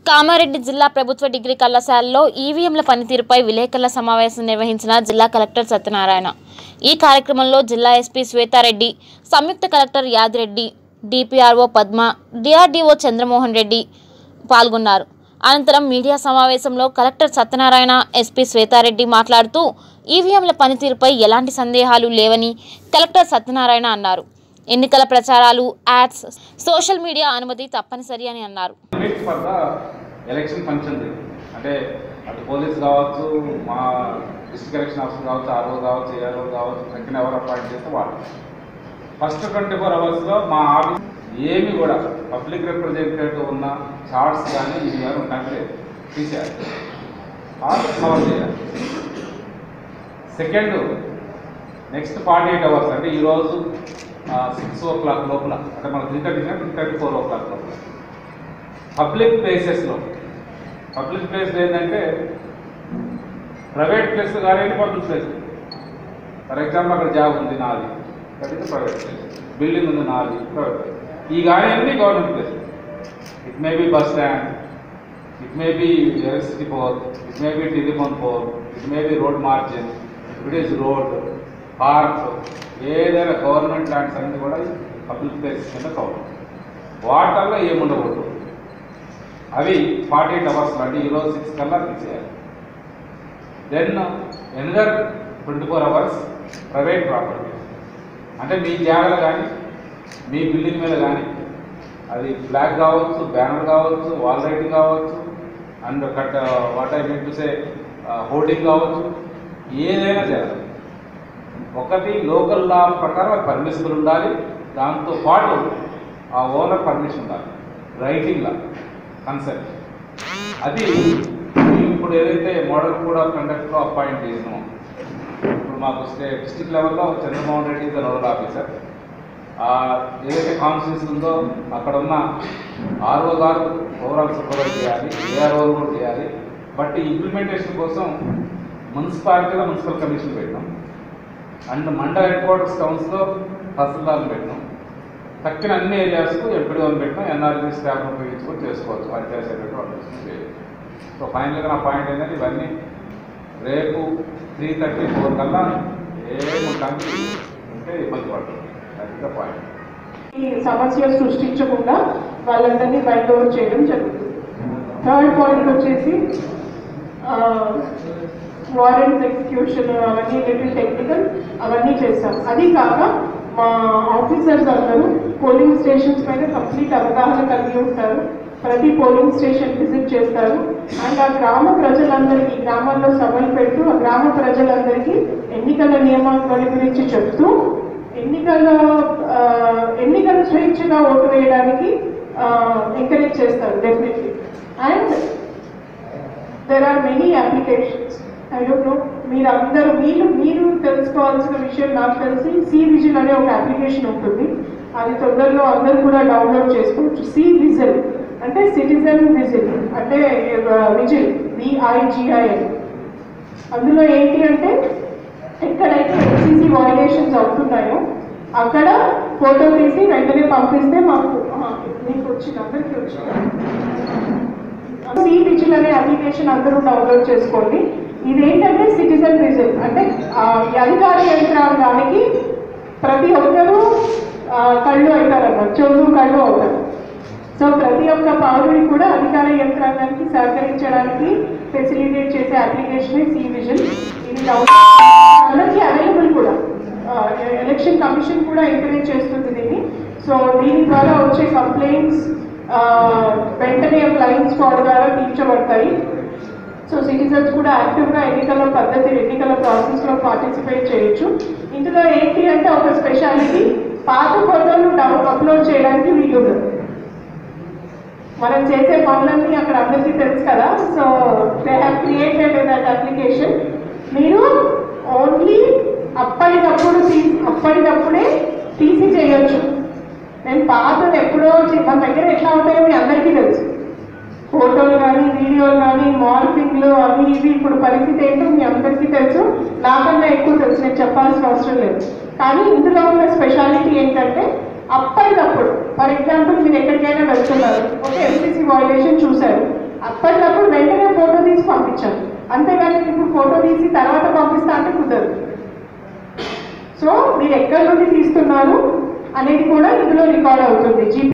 కామారెడ్డి జిల్లా ప్రభుత్వ డిగ్రీ కళాశాలలో ఈవీఎంల పనితీరుపై విలేకరుల సమావేశం నిర్వహించిన జిల్లా కలెక్టర్ సత్యనారాయణ. ఈ కార్యక్రమంలో జిల్లా ఎస్పీ శ్వేతారెడ్డి, సంయుక్త collector Yadi Reddy, DPRO Padma, DRDO Chandramohan Reddy పాల్గొన్నారు. అనంతరం మీడియా సమావేశంలో కలెక్టర్ సత్యనారాయణ, ఎస్పీ శ్వేతారెడ్డి మాట్లాడుతూ ఈవీఎంల పనితీరుపై ఎలాంటి సందేహాలు లేవని కలెక్టర్ సత్యనారాయణ అన్నారు. ఎన్నికల ప్రచారాలు, యాడ్స్, సోషల్ మీడియా అనుమతి తప్పనిసరి అని అన్నారు. ఎలక్షన్ ఫంక్షన్ అంటే అటు పోలీస్ కావచ్చు, మా డిస్ట్రిక్ట్ ఎలక్షన్ ఆఫీసర్ కావచ్చు, ఆర్ఓ కావచ్చు, ఏఆర్ఓ కావచ్చు, సంఖ్యను ఎవరు అపాయింట్ చేస్తే వాళ్ళు ఫస్ట్ 24 అవర్స్లో మా ఆఫీస్ ఏమి కూడా పబ్లిక్ రిప్రజెంటేటివ్ ఉన్న చార్ట్స్ కానీ ఇవి కానీ ఉంటే తీసేయాలి, కవర్ చేయాలి. సెకండ్, నెక్స్ట్ 48 అవర్స్ అంటే ఈరోజు 6 o'clock లోపల, అంటే మన 3:30 4 o'clock లోపల పబ్లిక్ ప్లేసెస్లో ఏంటంటే ప్రైవేట్ ప్లేస్ కానీ పబ్లిక్ ప్లేస్. ఫర్ ఎగ్జాంపుల్ అక్కడ జాబ్ ఉంది నాది, అదైతే ప్రైవేట్ ప్లేస్. బిల్డింగ్ ఉంది నాది, ప్రైవేట్ ప్లేస్. ఈ కానీ అన్నీ government place. It may be bus stand, it may be electricity pole, it may be telephone pole, it may be road margin, it is road, park, ఏదైనా government lands అన్నీ కూడా public places కింద cover. వాటర్లో ఏముండకూడదు. అవి 48 hours అంటే ఈరోజు 6 కల్లా తీసేయాలి. Then another 24 hours private property, అంటే మీ జాగాలు కానీ మీ బిల్డింగ్ మీద కానీ అది ఫ్లాగ్ కావచ్చు, బ్యానర్ కావచ్చు, వాల్ రైటింగ్ కావచ్చు, and what I mean to say hoarding కావచ్చు, ఏదైనా చేయాలి. ఒకటి లోకల్ లా ప్రకారం అది పర్మిసిబుల్ ఉండాలి. దాంతోపాటు ఆ ఓనర్ పర్మిషన్ ఉండాలి. రైటింగ్ లా కన్సెప్ట్ అది ఇప్పుడు ఏదైతే మోడల్ కూడా కండక్ట్లో అపాయింట్ చేసినామో, ఇప్పుడు మాకు డిస్ట్రిక్ట్ లెవెల్లో Chandramohan Reddy is the nodal officer. ఏదైతే కాన్స్టిట్యూన్సీ ఉందో అక్కడ ఉన్న ఆర్ఓ గారు ఓవరాల్ సూపర్వైజ్ చేయాలి, ఏఆర్ఓ కూడా చేయాలి. బట్ ఈ ఇంప్లిమెంటేషన్ కోసం మున్సిపాలిటీలో మున్సిపల్ కమిషన్ పెట్టినాం, అండ్ మండల హెడ్ క్వార్టర్స్ టౌన్స్లో తహసీల్దార్ని పెట్టినాం. తక్కిన అన్ని ఏరియాస్కు ఎంపీడీఓని పెట్టినాం. ఎన్ఆర్జీ స్టాఫ్ను ఉపయోగించుకొని చేసుకోవచ్చు, పంచాయతీ సెక్రటరీ వాళ్ళు. సో ఫైనల్గా నా పాయింట్ ఏంటంటే ఇవన్నీ రేపు 3:34 కల్లా ఏముంటానికి ఉంటే ఇబ్బంది పడుతుంది. అది ద పాయింట్. ఈ సమస్య సృష్టించకుండా వాళ్ళందరినీ బయట ఓవర్ చేయడం జరుగుతుంది. థర్డ్ పాయింట్ వచ్చేసి వారెంట్స్ ఎగ్జిక్యూషన్ అవన్నీ లిటిల్ టెక్నికల్ అవన్నీ చేస్తాం. అది కాక మా ఆఫీసర్స్ అందరూ పోలింగ్ స్టేషన్స్ పైన కంప్లీట్ అవగాహన కలిగి ఉంటారు. ప్రతి పోలింగ్ స్టేషన్ విజిట్ చేస్తారు. అండ్ ఆ గ్రామ ప్రజలందరికీ, గ్రామాల్లో సభలు పెడుతూ ఆ గ్రామ ప్రజలందరికీ ఎన్నికల నియమావళి గురించి చెప్తూ ఎన్నికలు స్వేచ్ఛగా ఓటు వేయడానికి ఎంకరేజ్ చేస్తారు definitely. And there are many applications. I don't know మీరు తెలుసుకోవాల్సిన విషయం నాకు తెలిసి సి విజిల్ అనే ఒక అప్లికేషన్ ఉంటుంది. అది తొందరలో అందరూ కూడా డౌన్లోడ్ చేసుకోవచ్చు. సి విజిల్ అంటే సిటిజన్ విజిల్, అంటే విజిల్ VIGIL. అందులో ఏంటి అంటే ఎక్కడైతే ఎన్సీసీ వైలేషన్స్ అవుతున్నాయో అక్కడ ఫోటో తీసి వెంటనే పంపిస్తే మాకు మీకు వచ్చింది, అందరికీ వచ్చింది. సి విజిల్ అనే అప్లికేషన్ అందరూ డౌన్లోడ్ చేసుకోండి. ఇదేంటంటే సిటిజన్ విజిల్ అంటే అధికార యంత్రాంగానికి ప్రతి ఒక్కరూ కళ్ళు అవుతారన్నమాట, చెవులు కళ్ళు అవుతారు. సో ప్రతి ఒక్క పౌరుడికి కూడా అధికార యంత్రాంగానికి సహకరించడానికి ఫెసిలిటేట్ చేసే అప్లికేషనే సి విజిల్. ఇది అందరికీ అవైలబుల్ కూడా. ఎలక్షన్ కమిషన్ కూడా ఎంకరేజ్ చేస్తుంది దీన్ని. సో దీని ద్వారా వచ్చే కంప్లైంట్స్ వెంటనే ఫ్లయింగ్ స్క్వాడ్ ద్వారా తీర్చబడతాయి. సో సిటిజన్స్ కూడా యాక్టివ్గా ఎన్నికల ప్రాసెస్లో పార్టిసిపేట్ చేయొచ్చు. ఇందులో ఏంటి అంటే ఒక స్పెషాలిటీ, పాత ఫోటోలు అప్లోడ్ చేయడానికి వీలు ఉండదు. మనం చేసే పనులన్నీ అక్కడ అందరికీ తెలుసు కదా. So they have created that application. మీరు ఓన్లీ అప్పటికప్పుడే తీసి చేయొచ్చు. నేను పాతలు ఎప్పుడో మన దగ్గర ఎట్లా ఉంటాయో మీ అందరికీ తెలుసు. ఫోటోలు కానీ వీడియోలు కానీ మార్పింగ్లు అవి ఇవి ఇప్పుడు పరిస్థితి ఏంటో మీ అందరికీ తెలుసు, నాకన్నా ఎక్కువ తెలుసు, నేను చెప్పాల్సిన అవసరం లేదు. కానీ ఇందులో ఉన్న స్పెషాలిటీ ఏంటంటే అప్పటికప్పుడు, ఫర్ ఎగ్జాంపుల్ మీరు ఎక్కడికైనా వెళ్తున్నారు, ఒక ఎన్సీసీ వైలేషన్ చూశారు, పంపించాను. అంతేగాని ఇప్పుడు ఫోటో తీసి తర్వాత పంపిస్తా అంటే కుదరదు. సో మీరు ఎక్కడి నుండి తీస్తున్నారు అనేది కూడా ఇందులో రికార్డ్ అవుతుంది.